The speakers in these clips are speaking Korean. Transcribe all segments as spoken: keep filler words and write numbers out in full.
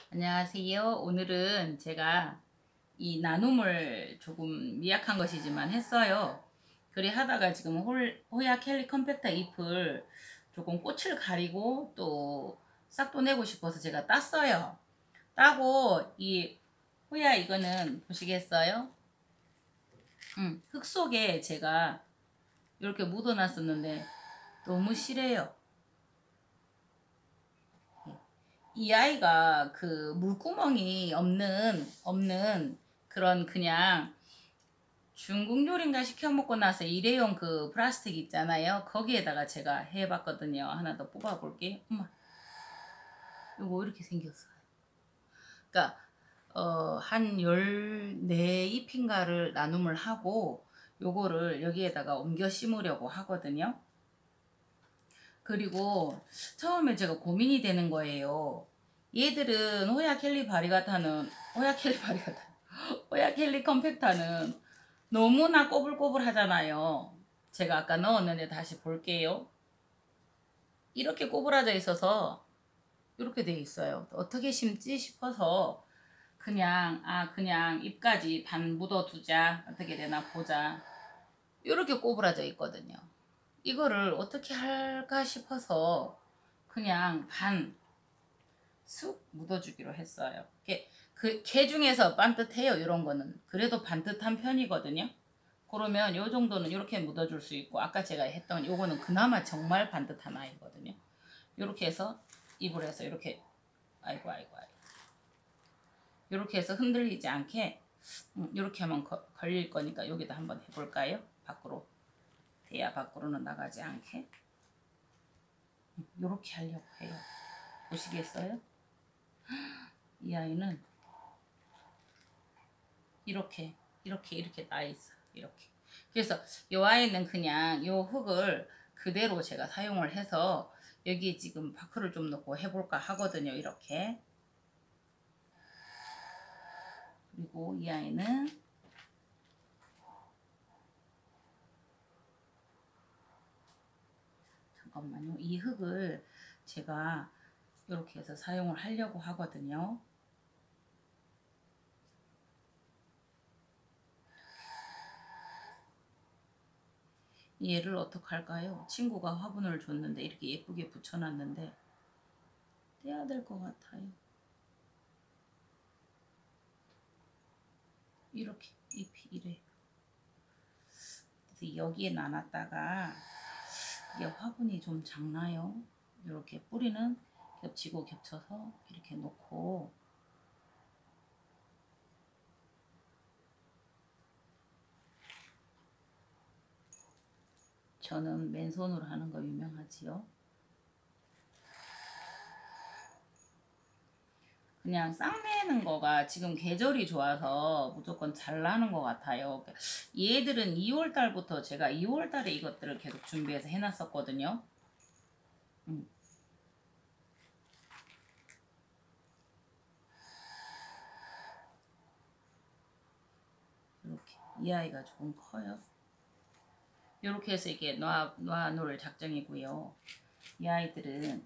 안녕하세요. 오늘은 제가 이 나눔을 조금 미약한 것이지만 했어요. 그리 하다가 지금 홀, 호야 캘리 컴팩터 잎을 조금 꽃을 가리고 또 싹도 내고 싶어서 제가 땄어요. 따고 이 호야 이거는 보시겠어요? 음, 흙 속에 제가 이렇게 묻어 놨었는데 너무 실해요. 이 아이가 그 물구멍이 없는 없는 그런 그냥 중국 요리인가 시켜 먹고 나서 일회용 그 플라스틱 있잖아요. 거기에다가 제가 해봤거든요. 하나 더 뽑아볼게. 엄마, 요거 이렇게 생겼어요. 그러니까 어, 한 열네 잎인가를 나눔을 하고 요거를 여기에다가 옮겨 심으려고 하거든요. 그리고 처음에 제가 고민이 되는 거예요. 얘들은 호야 캘리 바리가타는 호야 캘리 바리가타 호야 캘리 컴팩타는 너무나 꼬불꼬불 하잖아요. 제가 아까 넣었는데 다시 볼게요. 이렇게 꼬부라져 있어서 이렇게 돼 있어요. 어떻게 심지 싶어서 그냥 아 그냥 잎까지 반 묻어두자, 어떻게 되나 보자, 이렇게 꼬부라져 있거든요. 이거를 어떻게 할까 싶어서 그냥 반 쑥 묻어주기로 했어요. 그 개 중에서 반듯해요. 이런 거는 그래도 반듯한 편이거든요. 그러면 요 정도는 이렇게 묻어줄 수 있고, 아까 제가 했던 요거는 그나마 정말 반듯한 아이거든요. 이렇게 해서 입을 해서 이렇게 아이고 아이고 아이고 이렇게 해서 흔들리지 않게 이렇게 하면 거, 걸릴 거니까 여기다 한번 해볼까요? 밖으로 대야 밖으로는 나가지 않게 이렇게 하려고 해요. 보시겠어요? 이 아이는 이렇게 이렇게 이렇게 나 있어. 이렇게. 그래서 이 아이는 그냥 이 흙을 그대로 제가 사용을 해서 여기에 지금 바크를 좀 넣고 해볼까 하거든요. 이렇게. 그리고 이 아이는 잠깐만요. 이 흙을 제가 이렇게 해서 사용을 하려고 하거든요. 얘를 어떻게 할까요? 친구가 화분을 줬는데 이렇게 예쁘게 붙여놨는데 떼야 될 것 같아요. 이렇게 잎이 이래. 그래서 여기에 놔놨다가 이게 화분이 좀 작나요? 이렇게 뿌리는 겹치고 겹쳐서 이렇게 놓고 저는 맨손으로 하는 거 유명하지요. 그냥 쌍내는 거가 지금 계절이 좋아서 무조건 잘 나는 것 같아요. 얘들은 이월 달부터 제가 이월 달에 이것들을 계속 준비해서 해놨었거든요. 음. 이렇게 이 아이가 조금 커요. 이렇게 해서 이게 놔, 놔놓을 작정이고요. 이 아이들은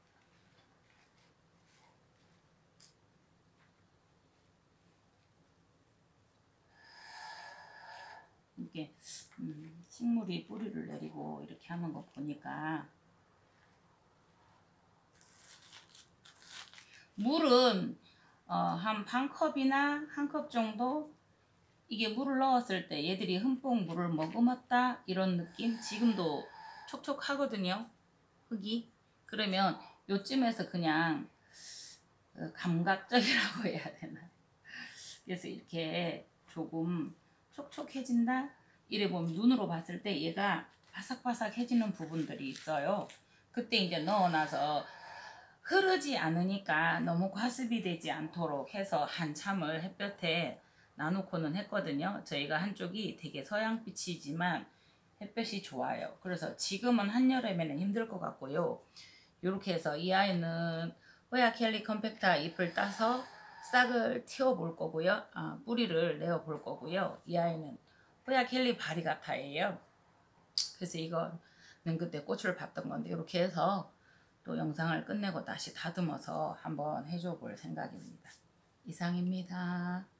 이게 음, 식물이 뿌리를 내리고 이렇게 하는 거 보니까 물은 어, 한 반 컵이나 한 컵 정도, 이게 물을 넣었을 때 얘들이 흠뻑 물을 머금었다 이런 느낌. 지금도 촉촉하거든요, 흙이. 그러면 요쯤에서 그냥 감각적이라고 해야 되나, 그래서 이렇게 조금 촉촉해진다 이래 보면 눈으로 봤을 때 얘가 바삭바삭해지는 부분들이 있어요. 그때 이제 넣어놔서 흐르지 않으니까 너무 과습이 되지 않도록 해서 한참을 햇볕에 놔놓고는 했거든요. 저희가 한쪽이 되게 서양빛이지만 햇볕이 좋아요. 그래서 지금은 한여름에는 힘들 것 같고요. 이렇게 해서 이 아이는 호야 캘리 컴팩타 잎을 따서 싹을 틔워 볼 거고요. 아, 뿌리를 내어 볼 거고요. 이 아이는 호야 캘리 바리가타예요. 그래서 이거는 그때 꽃을 봤던 건데 이렇게 해서 또 영상을 끝내고 다시 다듬어서 한번 해줘 볼 생각입니다. 이상입니다.